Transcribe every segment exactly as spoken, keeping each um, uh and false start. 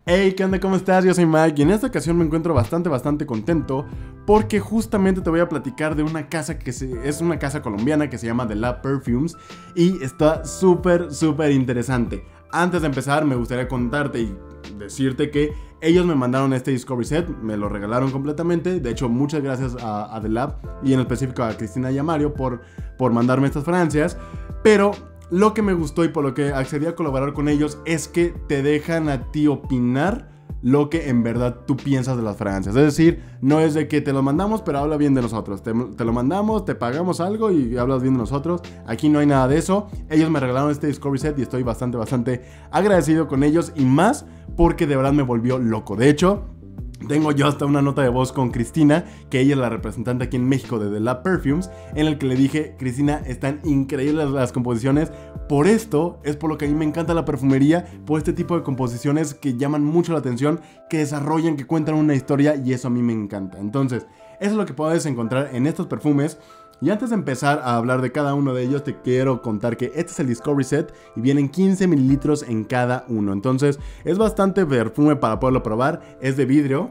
Hey, ¿qué onda? ¿Cómo estás? Yo soy Mike y en esta ocasión me encuentro bastante, bastante contento porque justamente te voy a platicar de una casa que se, es una casa colombiana que se llama The Lab Perfumes y está súper, súper interesante. Antes de empezar me gustaría contarte y decirte que ellos me mandaron este Discovery Set, me lo regalaron completamente. De hecho, muchas gracias a, a The Lab y en específico a Cristina y a Mario por, por mandarme estas fragancias. Pero lo que me gustó y por lo que accedí a colaborar con ellos es que te dejan a ti opinar lo que en verdad tú piensas de las fragancias. Es decir, no es de que te lo mandamos pero habla bien de nosotros, te, te lo mandamos, te pagamos algo y hablas bien de nosotros. Aquí no hay nada de eso. Ellos me regalaron este Discovery Set y estoy bastante, bastante agradecido con ellos, y más porque de verdad me volvió loco. De hecho, tengo yo hasta una nota de voz con Cristina, que ella es la representante aquí en México de The Lab Perfumes, en el que le dije: Cristina, están increíbles las composiciones. Por esto es por lo que a mí me encanta la perfumería, por este tipo de composiciones que llaman mucho la atención, que desarrollan, que cuentan una historia, y eso a mí me encanta. Entonces, eso es lo que puedes encontrar en estos perfumes. Y antes de empezar a hablar de cada uno de ellos, te quiero contar que este es el Discovery Set y vienen quince mililitros en cada uno. Entonces es bastante perfume para poderlo probar. Es de vidrio,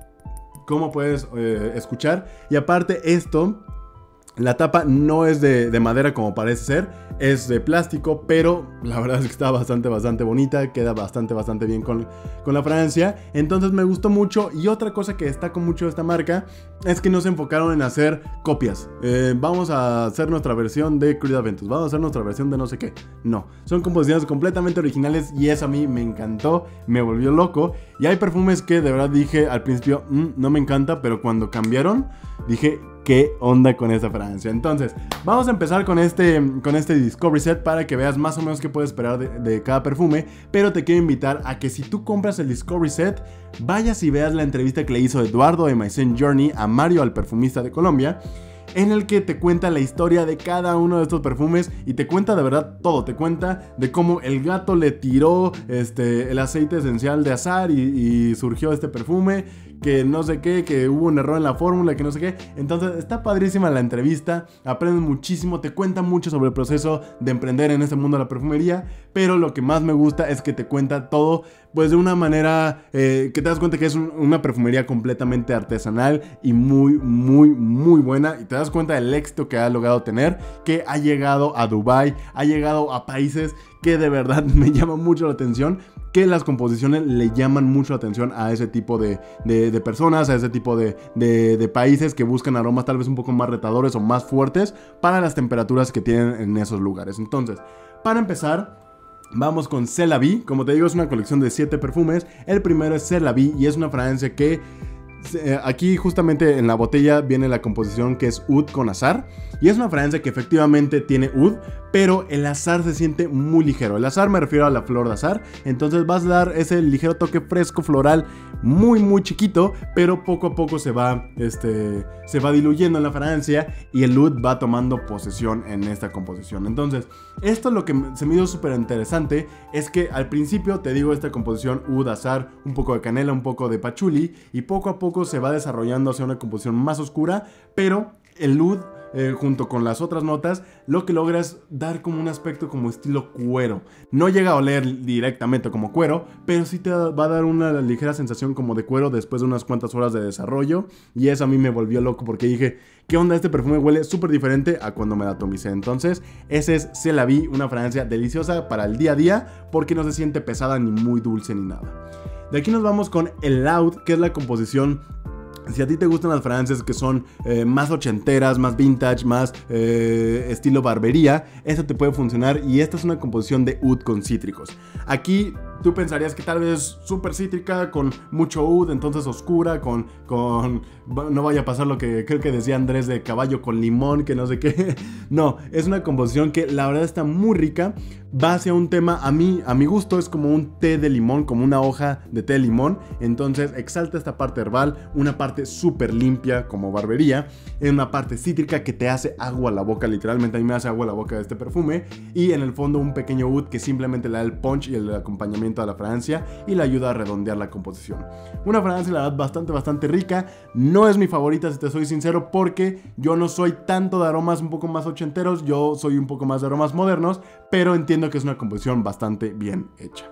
como puedes eh, escuchar. Y aparte esto, la tapa no es de, de madera como parece ser, es de plástico, pero la verdad es que está bastante, bastante bonita, queda bastante, bastante bien con, con la fragancia. Entonces me gustó mucho. Y otra cosa que destaco mucho de esta marca es que no se enfocaron en hacer copias. Eh, vamos a hacer nuestra versión de Creed Aventus, vamos a hacer nuestra versión de no sé qué. No, son composiciones completamente originales y eso a mí me encantó, me volvió loco. Y hay perfumes que de verdad dije al principio, mmm, no me encanta, pero cuando cambiaron dije: ¿qué onda con esta fragancia? Entonces, vamos a empezar con este, con este Discovery Set para que veas más o menos qué puedes esperar de, de cada perfume. Pero te quiero invitar a que si tú compras el Discovery Set, vayas y veas la entrevista que le hizo Eduardo de My Scent Journey a Mario, al perfumista de Colombia, en el que te cuenta la historia de cada uno de estos perfumes y te cuenta de verdad todo. Te cuenta de cómo el gato le tiró este, el aceite esencial de azar y, y surgió este perfume, que no sé qué, que hubo un error en la fórmula, que no sé qué. Entonces está padrísima la entrevista, aprendes muchísimo, te cuenta mucho sobre el proceso de emprender en este mundo de la perfumería. Pero lo que más me gusta es que te cuenta todo pues de una manera eh, que te das cuenta que es un, una perfumería completamente artesanal y muy, muy, muy buena. Y te das cuenta del éxito que ha logrado tener, que ha llegado a Dubai, ha llegado a países que de verdad me llama mucho la atención, que las composiciones le llaman mucho la atención a ese tipo de, de, de personas, a ese tipo de, de, de países que buscan aromas tal vez un poco más retadores o más fuertes para las temperaturas que tienen en esos lugares. Entonces, para empezar, vamos con C'est La Vie. Como te digo, es una colección de siete perfumes. El primero es C'est La Vie y es una fragancia que eh, aquí justamente en la botella viene la composición, que es oud con azar. Y es una fragancia que efectivamente tiene oud, pero el azar se siente muy ligero. El azar me refiero a la flor de azar. Entonces vas a dar ese ligero toque fresco floral, muy muy chiquito, pero poco a poco se va, este, se va diluyendo en la fragancia y el oud va tomando posesión en esta composición. Entonces esto, lo que se me hizo súper interesante es que al principio te digo, esta composición oud, azar, un poco de canela, un poco de patchouli, y poco a poco se va desarrollando hacia una composición más oscura, pero el oud Eh, junto con las otras notas, lo que logra es dar como un aspecto como estilo cuero. No llega a oler directamente como cuero, pero sí te va a dar una ligera sensación como de cuero después de unas cuantas horas de desarrollo. Y eso a mí me volvió loco porque dije: ¿qué onda? Este perfume huele súper diferente a cuando me la atomicé. Entonces ese es C'est La Vie, una fragancia deliciosa para el día a día porque no se siente pesada ni muy dulce ni nada. De aquí nos vamos con el Loud, que es la composición. Si a ti te gustan las fragancias que son eh, más ochenteras, más vintage, más eh, estilo barbería, esta te puede funcionar. Y esta es una composición de oud con cítricos. Aquí tú pensarías que tal vez súper cítrica, con mucho oud, entonces oscura, con, con... no vaya a pasar lo que creo que decía Andrés de caballo con limón, que no sé qué. No, es una composición que la verdad está muy rica. Va hacia un tema, a mí, a mi gusto, es como un té de limón, como una hoja de té de limón. Entonces exalta esta parte herbal, una parte súper limpia como barbería, en una parte cítrica que te hace agua a la boca. Literalmente a mí me hace agua a la boca de este perfume. Y en el fondo un pequeño oud que simplemente le da el punch y el acompañamiento a la fragancia y le ayuda a redondear la composición. Una fragancia, la verdad, bastante, bastante rica. No es mi favorita, si te soy sincero, porque yo no soy tanto de aromas un poco más ochenteros. Yo soy un poco más de aromas modernos, pero entiendo que es una composición bastante bien hecha.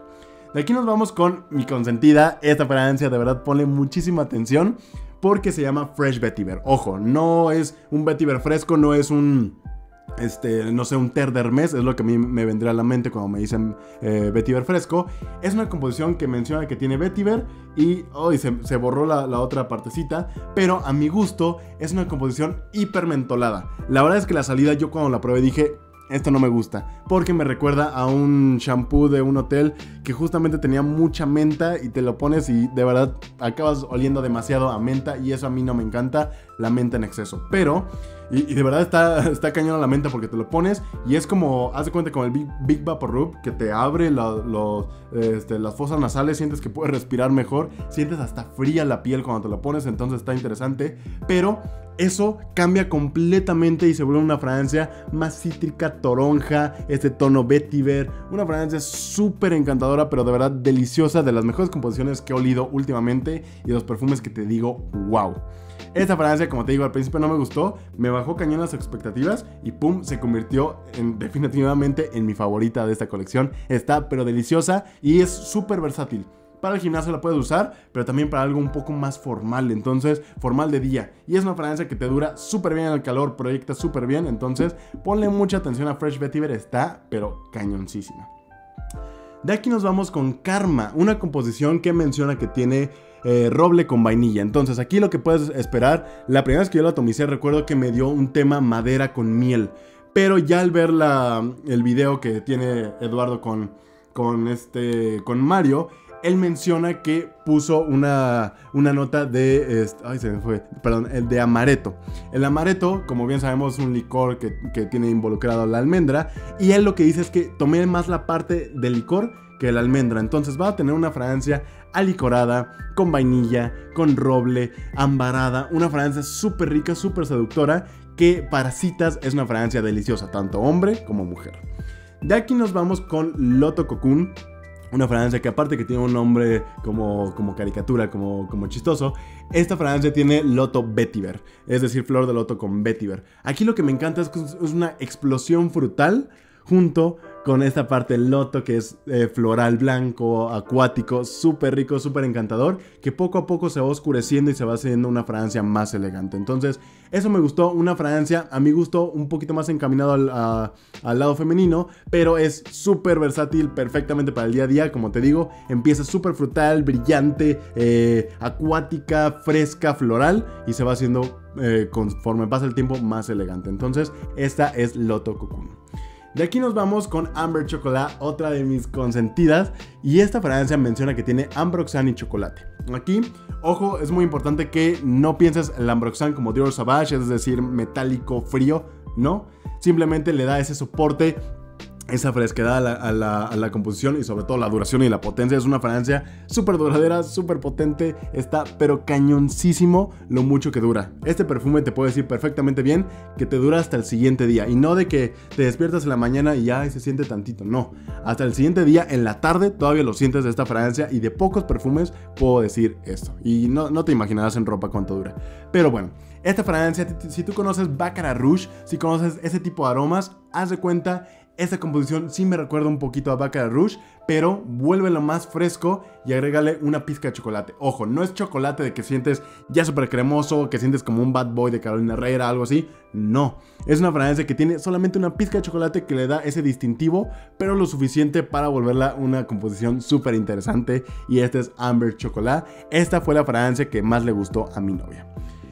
De aquí nos vamos con mi consentida. Esta fragancia de verdad pone muchísima atención porque se llama Fresh Vetiver. Ojo, no es un vetiver fresco, no es un... Este, no sé, un ter de Hermes, es lo que a mí me vendría a la mente cuando me dicen eh, vetiver fresco. Es una composición que menciona que tiene vetiver y oh, se, se borró la, la otra partecita, pero a mi gusto es una composición hiper mentolada. La verdad es que la salida, yo cuando la probé dije, esto no me gusta, porque me recuerda a un shampoo de un hotel que justamente tenía mucha menta y te lo pones y de verdad acabas oliendo demasiado a menta, y eso a mí no me encanta, la menta en exceso. Pero, y, y de verdad está, está cañón la menta porque te lo pones y es como, haz de cuenta como el Big, Big Vapor Rub, que te abre la, los, este, las fosas nasales, sientes que puedes respirar mejor, sientes hasta fría la piel cuando te lo pones, entonces está interesante, pero... eso cambia completamente y se vuelve una fragancia más cítrica, toronja, este tono vetiver, una fragancia súper encantadora, pero de verdad deliciosa, de las mejores composiciones que he olido últimamente y de los perfumes que te digo, wow. Esta fragancia, como te digo, al principio no me gustó, me bajó cañón las expectativas y pum, se convirtió en, definitivamente en mi favorita de esta colección. Está pero deliciosa y es súper versátil. Para el gimnasio la puedes usar, pero también para algo un poco más formal, entonces formal de día. Y es una fragancia que te dura súper bien en el calor, proyecta súper bien, entonces ponle mucha atención a Fresh Vetiver, está pero cañoncísima. De aquí nos vamos con Karma, una composición que menciona que tiene eh, roble con vainilla. Entonces aquí lo que puedes esperar, la primera vez que yo la atomicé recuerdo que me dio un tema madera con miel, pero ya al ver la, el video que tiene Eduardo con, con, este, con Mario, él menciona que puso una, una nota de, este, ay se me fue, perdón, el de amaretto. El amaretto, como bien sabemos, es un licor que, que tiene involucrado la almendra, y él lo que dice es que tomé más la parte del licor que la almendra, entonces va a tener una fragancia alicorada, con vainilla, con roble, ambarada, una fragancia súper rica, súper seductora, que para citas es una fragancia deliciosa, tanto hombre como mujer. De aquí nos vamos con Loto Cocoon. Una fragancia que aparte que tiene un nombre como, como caricatura, como, como chistoso, esta fragancia tiene Loto Vetiver, es decir, flor de loto con vetiver. Aquí lo que me encanta es que es una explosión frutal junto con esta parte loto que es eh, floral blanco, acuático, súper rico, súper encantador, que poco a poco se va oscureciendo y se va haciendo una fragancia más elegante. Entonces, eso me gustó, una fragancia a mi gusto un poquito más encaminado al, a, al lado femenino, pero es súper versátil, perfectamente para el día a día. Como te digo, empieza súper frutal, brillante, eh, acuática, fresca, floral, y se va haciendo eh, conforme pasa el tiempo más elegante. Entonces, esta es Loto Cocoon. De aquí nos vamos con Amber Chocolat, otra de mis consentidas, y esta fragancia menciona que tiene Ambroxan y chocolate. Aquí, ojo, es muy importante que no pienses el Ambroxan como Dior Sauvage, es decir, metálico, frío, no, simplemente le da ese soporte, esa fresquedad a la, a, la, a la composición y sobre todo la duración y la potencia. Es una fragancia súper duradera, súper potente, está pero cañoncísimo lo mucho que dura. Este perfume te puedo decir perfectamente bien que te dura hasta el siguiente día, y no de que te despiertas en la mañana y ya se siente tantito, no, hasta el siguiente día en la tarde todavía lo sientes de esta fragancia, y de pocos perfumes puedo decir esto, y no, no te imaginarás en ropa cuánto dura. Pero bueno, esta fragancia, si tú conoces Baccarat Rouge, si conoces ese tipo de aromas, haz de cuenta. Esta composición sí me recuerda un poquito a Baccarat Rouge, pero vuélvelo más fresco y agrégale una pizca de chocolate. Ojo, no es chocolate de que sientes ya súper cremoso, que sientes como un bad boy de Carolina Herrera, algo así. No, es una fragancia que tiene solamente una pizca de chocolate que le da ese distintivo, pero lo suficiente para volverla una composición súper interesante. Y esta es Amber Chocolat. Esta fue la fragancia que más le gustó a mi novia.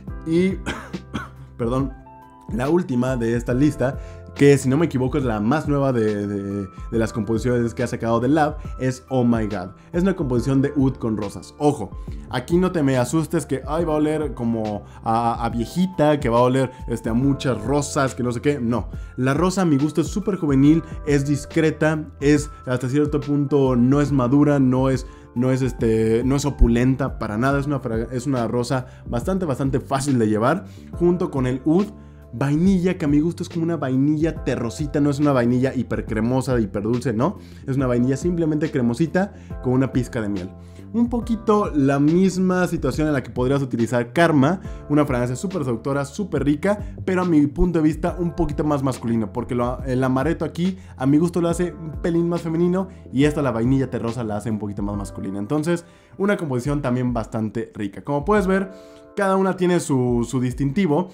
Y, perdón, la última de esta lista, que si no me equivoco es la más nueva de, de, de las composiciones que ha sacado The Lab, es Oh My God. Es una composición de oud con rosas. Ojo, aquí no te me asustes que ay, va a oler como a, a viejita, que va a oler este, a muchas rosas, que no sé qué. No, la rosa a mi gusto es súper juvenil, es discreta, es hasta cierto punto no es madura, no es... No es, este, no es opulenta para nada, es una, es una rosa bastante, bastante fácil de llevar, junto con el oud. Vainilla, que a mi gusto es como una vainilla terrosita, no es una vainilla hiper cremosa, hiper dulce, no. Es una vainilla simplemente cremosita con una pizca de miel. un poquito la misma situación en la que podrías utilizar Karma, una fragancia súper seductora, súper rica, pero a mi punto de vista un poquito más masculino, porque lo, el amaretto aquí a mi gusto lo hace un pelín más femenino y esta la vainilla terrosa la hace un poquito más masculina. Entonces una composición también bastante rica. Como puedes ver, cada una tiene su, su distintivo.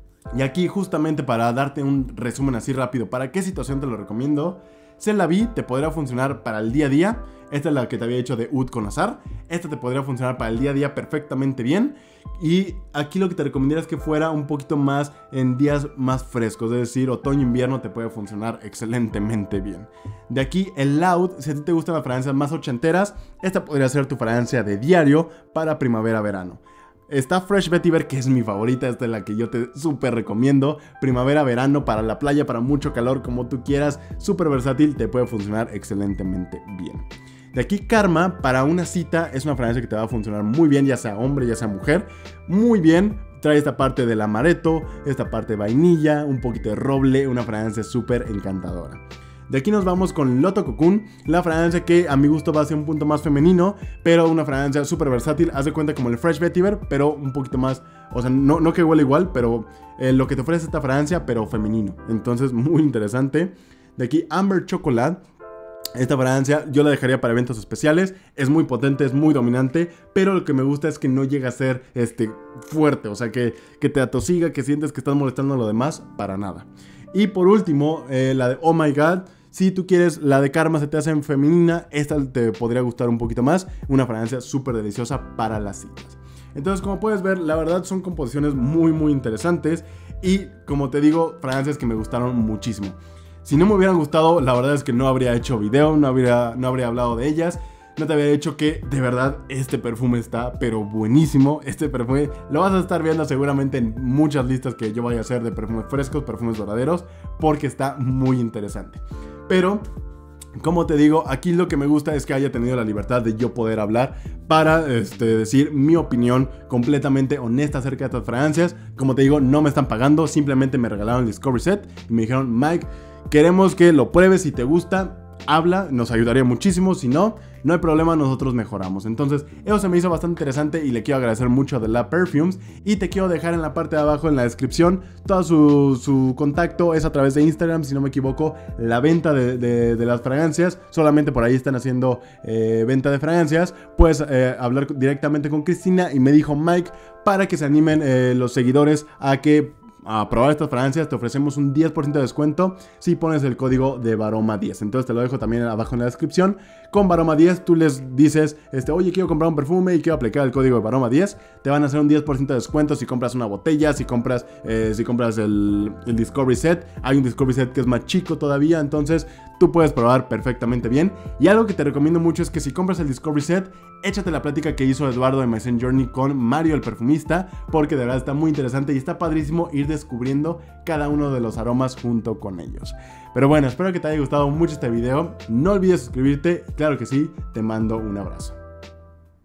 Y aquí justamente para darte un resumen así rápido, ¿para qué situación te lo recomiendo? C'est la vie te podría funcionar para el día a día. Esta es la que te había dicho de Oud con azar. Esta te podría funcionar para el día a día perfectamente bien. Y aquí lo que te recomendaría es que fuera un poquito más en días más frescos. Es decir, otoño-invierno te puede funcionar excelentemente bien. De aquí el Loud, si a ti te gustan las fragancias más ochenteras, esta podría ser tu fragancia de diario para primavera-verano. Está Fresh Vetiver, que es mi favorita, esta es la que yo te súper recomiendo. Primavera, verano, para la playa, para mucho calor, como tú quieras. Súper versátil, te puede funcionar excelentemente bien. De aquí Karma, para una cita, es una fragancia que te va a funcionar muy bien, ya sea hombre, ya sea mujer. Muy bien, trae esta parte del amaretto, esta parte de vainilla, un poquito de roble, una fragancia súper encantadora. De aquí nos vamos con Loto Cocoon, la fragancia que a mi gusto va a ser un punto más femenino, pero una fragancia súper versátil. Haz de cuenta como el Fresh Vetiver, pero un poquito más, o sea, no, no que huele igual, pero eh, lo que te ofrece esta fragancia, pero femenino. Entonces, muy interesante. De aquí Amber Chocolate. Esta fragancia yo la dejaría para eventos especiales, es muy potente, es muy dominante, pero lo que me gusta es que no llega a ser este, fuerte, o sea, que, que te atosiga, que sientes que estás molestando a lo demás, para nada. Y por último, eh, la de Oh My God. Si tú quieres la de Karma se te hace en femenina, esta te podría gustar un poquito más. Una fragancia súper deliciosa para las citas. Entonces, como puedes ver, la verdad son composiciones muy muy interesantes. Y como te digo, fragancias que me gustaron muchísimo. Si no me hubieran gustado, la verdad es que no habría hecho video, no habría, no habría hablado de ellas. No te había dicho que de verdad este perfume está pero buenísimo. Este perfume lo vas a estar viendo seguramente en muchas listas que yo vaya a hacer de perfumes frescos, perfumes duraderos, porque está muy interesante. Pero, como te digo, aquí lo que me gusta es que haya tenido la libertad de yo poder hablar para este, decir mi opinión completamente honesta acerca de estas fragancias. Como te digo, no me están pagando, simplemente me regalaron el Discovery Set y me dijeron: Mike, queremos que lo pruebes, si te gusta, habla, nos ayudaría muchísimo. Si no, no hay problema, nosotros mejoramos. Entonces eso se me hizo bastante interesante y le quiero agradecer mucho a The Lab Perfumes. Y te quiero dejar en la parte de abajo en la descripción todo su, su contacto, es a través de Instagram, si no me equivoco, la venta de, de, de las fragancias. Solamente por ahí están haciendo eh, venta de fragancias. Puedes eh, hablar directamente con Cristina. Y me dijo Mike, para que se animen eh, los seguidores a que a probar estas fragancias, te ofrecemos un diez por ciento de descuento si pones el código de Varoma diez. Entonces te lo dejo también abajo en la descripción. Con Varoma diez tú les dices, este, oye, quiero comprar un perfume y quiero aplicar el código de Varoma diez. Te van a hacer un diez por ciento de descuento si compras una botella, si compras, eh, si compras el, el Discovery Set. Hay un Discovery Set que es más chico todavía, entonces tú puedes probar perfectamente bien. Y algo que te recomiendo mucho es que si compras el Discovery Set, échate la plática que hizo Eduardo de My Scent Journey con Mario el perfumista, porque de verdad está muy interesante y está padrísimo ir descubriendo cada uno de los aromas junto con ellos. Pero bueno, espero que te haya gustado mucho este video. No olvides suscribirte, claro que sí, te mando un abrazo.